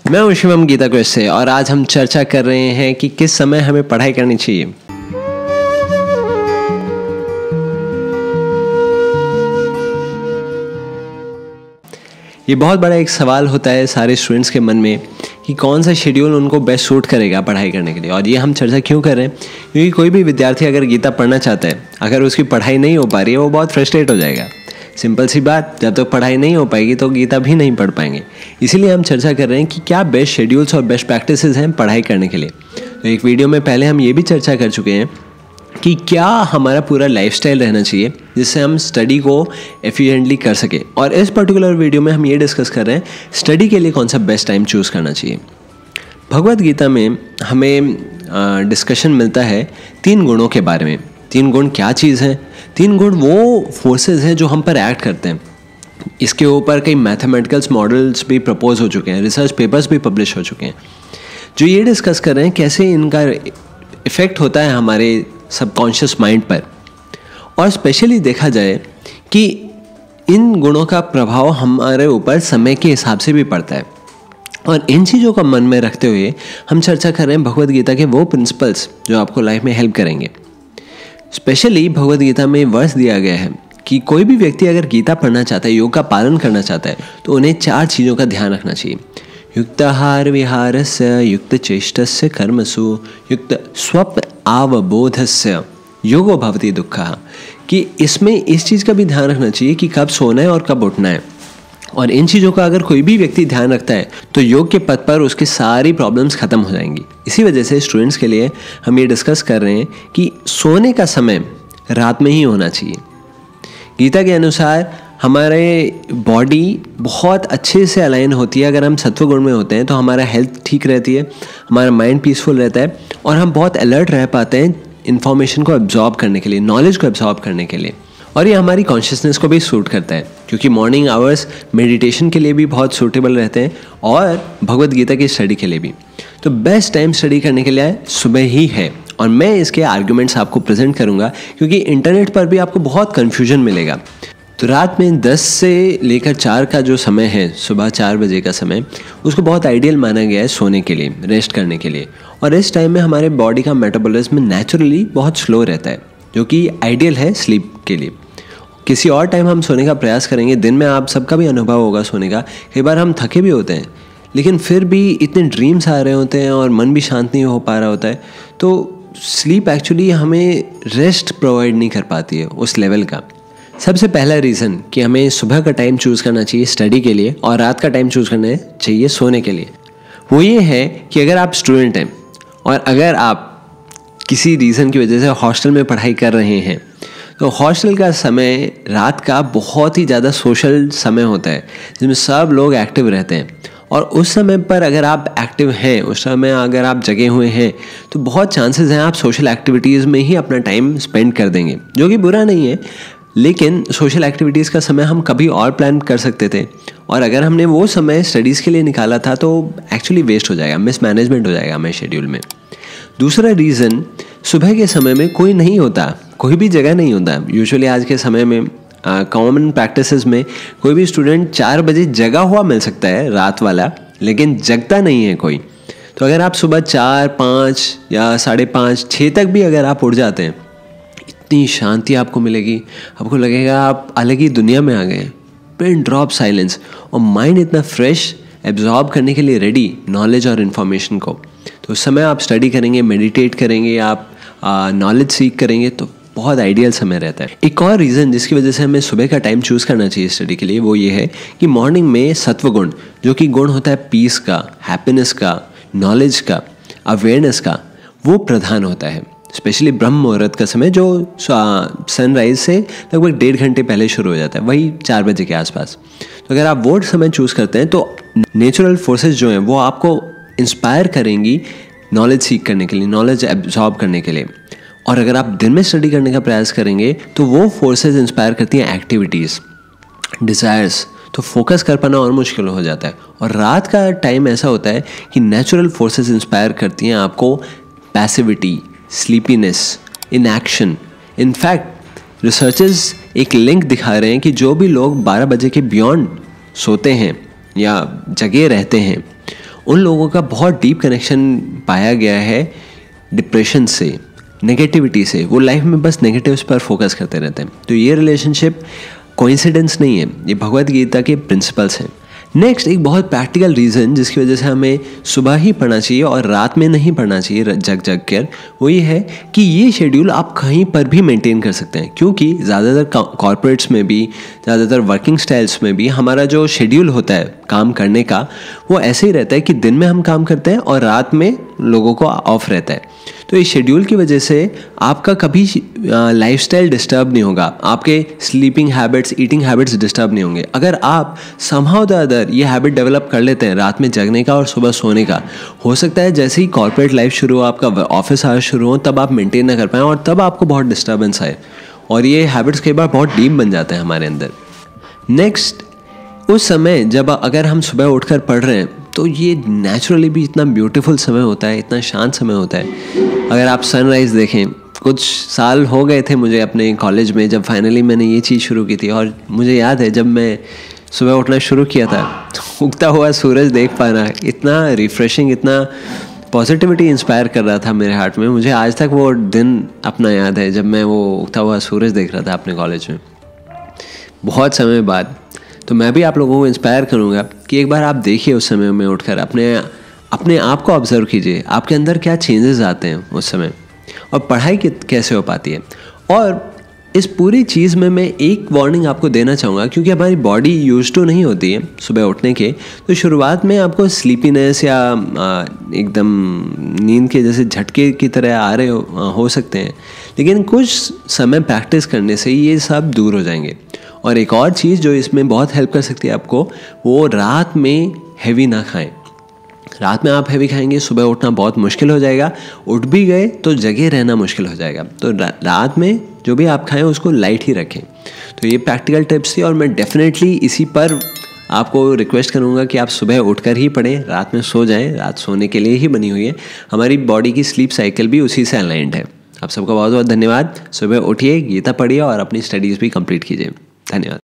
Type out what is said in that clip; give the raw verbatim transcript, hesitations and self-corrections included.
मैं हूं शिवम गीता क्वेस्ट से और आज हम चर्चा कर रहे हैं कि किस समय हमें पढ़ाई करनी चाहिए। ये बहुत बड़ा एक सवाल होता है सारे स्टूडेंट्स के मन में कि कौन सा शेड्यूल उनको बेस्ट सूट करेगा पढ़ाई करने के लिए। और ये हम चर्चा क्यों कर रहे हैं, क्योंकि कोई भी विद्यार्थी अगर गीता पढ़ना चाहता है, अगर उसकी पढ़ाई नहीं हो पा रही है, वो बहुत फ्रस्ट्रेट हो जाएगा। सिंपल सी बात, जब तक तो पढ़ाई नहीं हो पाएगी तो गीता भी नहीं पढ़ पाएंगे। इसीलिए हम चर्चा कर रहे हैं कि क्या बेस्ट शेड्यूल्स और बेस्ट प्रैक्टिसेस हैं पढ़ाई करने के लिए। तो एक वीडियो में पहले हम ये भी चर्चा कर चुके हैं कि क्या हमारा पूरा लाइफस्टाइल रहना चाहिए जिससे हम स्टडी को एफिशिएंटली कर सके। और इस पर्टिकुलर वीडियो में हम ये डिस्कस कर रहे हैं स्टडी के लिए कौन सा बेस्ट टाइम चूज़ करना चाहिए। भगवद गीता में हमें डिस्कशन मिलता है तीन गुणों के बारे में। तीन गुण क्या चीज़ हैं? तीन गुण वो फोर्सेस हैं जो हम पर एक्ट करते हैं। इसके ऊपर कई मैथमेटिकल्स मॉडल्स भी प्रपोज हो चुके हैं, रिसर्च पेपर्स भी पब्लिश हो चुके हैं जो ये डिस्कस कर रहे हैं कैसे इनका इफ़ेक्ट होता है हमारे सबकॉन्शियस माइंड पर। और स्पेशली देखा जाए कि इन गुणों का प्रभाव हमारे ऊपर समय के हिसाब से भी पड़ता है। और इन चीज़ों को मन में रखते हुए हम चर्चा कर रहे हैं भगवद गीता के वो प्रिंसिपल्स जो आपको लाइफ में हेल्प करेंगे। स्पेशली भगवद गीता में वर्स दिया गया है कि कोई भी व्यक्ति अगर गीता पढ़ना चाहता है, योग का पालन करना चाहता है, तो उन्हें चार चीज़ों का ध्यान रखना चाहिए। युक्ताहार विहारस्य, युक्त चेष्टस्य कर्मसु, युक्त स्वप्न आवबोधस्य योगो भवति दुःखः। कि इसमें इस चीज़ का भी ध्यान रखना चाहिए कि कब सोना है और कब उठना है। और इन चीज़ों का अगर कोई भी व्यक्ति ध्यान रखता है तो योग के पथ पर उसकी सारी प्रॉब्लम्स ख़त्म हो जाएंगी। इसी वजह से स्टूडेंट्स के लिए हम ये डिस्कस कर रहे हैं कि सोने का समय रात में ही होना चाहिए। गीता के अनुसार हमारे बॉडी बहुत अच्छे से अलाइन होती है। अगर हम सत्व गुण में होते हैं तो हमारा हेल्थ ठीक रहती है, हमारा माइंड पीसफुल रहता है और हम बहुत अलर्ट रह पाते हैं इन्फॉर्मेशन को एब्जॉर्ब करने के लिए, नॉलेज को एब्जॉर्ब करने के लिए। और ये हमारी कॉन्शियसनेस को भी सूट करता है क्योंकि मॉर्निंग आवर्स मेडिटेशन के लिए भी बहुत सूटेबल रहते हैं और भगवद गीता की स्टडी के लिए भी। तो बेस्ट टाइम स्टडी करने के लिए सुबह ही है। और मैं इसके आर्ग्यूमेंट्स आपको प्रेजेंट करूंगा क्योंकि इंटरनेट पर भी आपको बहुत कन्फ्यूजन मिलेगा। तो रात में दस से लेकर चार का जो समय है, सुबह चार बजे का समय, उसको बहुत आइडियल माना गया है सोने के लिए, रेस्ट करने के लिए। और इस टाइम में हमारे बॉडी का मेटाबॉलिज्म नेचुरली बहुत स्लो रहता है जो कि आइडियल है स्लीप के लिए। किसी और टाइम हम सोने का प्रयास करेंगे, दिन में आप सबका भी अनुभव होगा सोने का, कई बार हम थके भी होते हैं लेकिन फिर भी इतने ड्रीम्स आ रहे होते हैं और मन भी शांत नहीं हो पा रहा होता है। तो स्लीप एक्चुअली हमें रेस्ट प्रोवाइड नहीं कर पाती है उस लेवल का। सबसे पहला रीज़न कि हमें सुबह का टाइम चूज़ करना चाहिए स्टडी के लिए और रात का टाइम चूज़ करना चाहिए सोने के लिए, वो ये है कि अगर आप स्टूडेंट हैं और अगर आप किसी रीज़न की वजह से हॉस्टल में पढ़ाई कर रहे हैं तो हॉस्टल का समय रात का बहुत ही ज़्यादा सोशल समय होता है जिसमें सब लोग एक्टिव रहते हैं। और उस समय पर अगर आप एक्टिव हैं, उस समय अगर आप जगे हुए हैं तो बहुत चांसेस हैं आप सोशल एक्टिविटीज़ में ही अपना टाइम स्पेंड कर देंगे, जो कि बुरा नहीं है। लेकिन सोशल एक्टिविटीज़ का समय हम कभी और प्लान कर सकते थे और अगर हमने वो समय स्टडीज़ के लिए निकाला था तो एक्चुअली वेस्ट हो जाएगा, मिसमैनेजमेंट हो जाएगा हमारे शेड्यूल में। दूसरा रीज़न, सुबह के समय में कोई नहीं होता, कोई भी जगह नहीं होता। यूजुअली आज के समय में कॉमन प्रैक्टिसेस में कोई भी स्टूडेंट चार बजे जगा हुआ मिल सकता है रात वाला, लेकिन जगता नहीं है कोई। तो अगर आप सुबह चार पाँच या साढ़े पाँच छः तक भी अगर आप उठ जाते हैं, इतनी शांति आपको मिलेगी, आपको लगेगा आप अलग ही दुनिया में आ गए। पिन ड्रॉप साइलेंस और माइंड इतना फ्रेश, एब्जॉर्ब करने के लिए रेडी नॉलेज और इन्फॉर्मेशन को। तो उस समय आप स्टडी करेंगे, मेडिटेट करेंगे, आप नॉलेज सीख करेंगे तो बहुत आइडियल समय रहता है। एक और रीज़न जिसकी वजह से हमें सुबह का टाइम चूज़ करना चाहिए स्टडी के लिए वो ये है कि मॉर्निंग में सत्व गुण, जो कि गुण होता है पीस का, हैप्पीनेस का, नॉलेज का, अवेयरनेस का, वो प्रधान होता है। स्पेशली ब्रह्म मुहूर्त का समय जो सनराइज से लगभग डेढ़ घंटे पहले शुरू हो जाता है, वही चार बजे के आसपास। तो अगर आप वो समय चूज़ करते हैं तो नेचुरल फोर्सेस जो हैं वो आपको इंस्पायर करेंगी नॉलेज सीख करने के लिए, नॉलेज एब्जॉर्ब करने के लिए। और अगर आप दिन में स्टडी करने का प्रयास करेंगे तो वो फोर्सेस इंस्पायर करती हैं एक्टिविटीज़, डिज़ायर्स, तो फोकस कर पाना और मुश्किल हो जाता है। और रात का टाइम ऐसा होता है कि नेचुरल फोर्सेस इंस्पायर करती हैं आपको passivity, sleepiness, inaction. In fact researchers एक लिंक दिखा रहे हैं कि जो भी लोग बारह बजे के बियॉन्ड सोते हैं या जगे रहते हैं उन लोगों का बहुत डीप कनेक्शन पाया गया है डिप्रेशन से, नेगेटिविटी से। वो लाइफ में बस नेगेटिव्स पर फोकस करते रहते हैं। तो ये रिलेशनशिप कोइंसिडेंस नहीं है, ये भगवद गीता के प्रिंसिपल्स हैं। नेक्स्ट, एक बहुत प्रैक्टिकल रीज़न जिसकी वजह से हमें सुबह ही पढ़ना चाहिए और रात में नहीं पढ़ना चाहिए जग जग कर, वो ये है कि ये शेड्यूल आप कहीं पर भी मेंटेन कर सकते हैं। क्योंकि ज़्यादातर कॉर्पोरेट्स में भी, ज़्यादातर वर्किंग स्टाइल्स में भी हमारा जो शेड्यूल होता है काम करने का, वो ऐसे ही रहता है कि दिन में हम काम करते हैं और रात में लोगों को ऑफ रहता है। तो इस शेड्यूल की वजह से आपका कभी लाइफस्टाइल डिस्टर्ब नहीं होगा, आपके sleeping habits, eating habits disturb नहीं होंगे। अगर आप समहाउ द अदर ये हैबिट डेवलप कर लेते हैं रात में जगने का और सुबह सोने का, हो सकता है जैसे ही कॉर्पोरेट लाइफ शुरू हो, आपका ऑफिस आवर्स शुरू हो, तब आप मेंटेन ना कर पाएँ और तब आपको बहुत डिस्टर्बेंस आए और ये हैबिट्स कई बार बहुत डीप बन जाते हैं हमारे अंदर। नेक्स्ट, उस समय जब अगर हम सुबह उठकर पढ़ रहे हैं तो ये नेचुरली भी इतना ब्यूटीफुल समय होता है, इतना शांत समय होता है। अगर आप सनराइज़ देखें, कुछ साल हो गए थे मुझे अपने कॉलेज में जब फाइनली मैंने ये चीज़ शुरू की थी, और मुझे याद है जब मैं सुबह उठना शुरू किया था तो उगता हुआ सूरज देख पाना इतना रिफ़्रेशिंग, इतना पॉजिटिविटी इंस्पायर कर रहा था मेरे हार्ट में। मुझे आज तक वो दिन अपना याद है जब मैं वो उगता हुआ सूरज देख रहा था अपने कॉलेज में बहुत समय बाद। तो मैं भी आप लोगों को इंस्पायर करूँगा कि एक बार आप देखिए उस समय में उठकर अपने अपने आप को ऑब्जर्व कीजिए, आपके अंदर क्या चेंजेस आते हैं उस समय, और पढ़ाई कैसे हो पाती है। और इस पूरी चीज़ में मैं एक वार्निंग आपको देना चाहूँगा, क्योंकि हमारी बॉडी यूज टू नहीं होती है सुबह उठने के। तो शुरुआत में आपको स्लीपीनेस या एकदम नींद के जैसे झटके की तरह आ रहे हो, हो सकते हैं, लेकिन कुछ समय प्रैक्टिस करने से ये सब दूर हो जाएंगे। और एक और चीज़ जो इसमें बहुत हेल्प कर सकती है आपको, वो रात में हैवी ना खाएं। रात में आप हैवी खाएंगे, सुबह उठना बहुत मुश्किल हो जाएगा, उठ भी गए तो जगह रहना मुश्किल हो जाएगा। तो रा, रात में जो भी आप खाएं उसको लाइट ही रखें। तो ये प्रैक्टिकल टिप्स थी, और मैं डेफिनेटली इसी पर आपको रिक्वेस्ट करूंगा कि आप सुबह उठकर ही पढ़ें, रात में सो जाएं। रात सोने के लिए ही बनी हुई है, हमारी बॉडी की स्लीप साइकिल भी उसी से अलाइंड है। आप सबका बहुत बहुत धन्यवाद। सुबह उठिए, गीता पढ़िए और अपनी स्टडीज़ भी कंप्लीट कीजिए। धन्यवाद।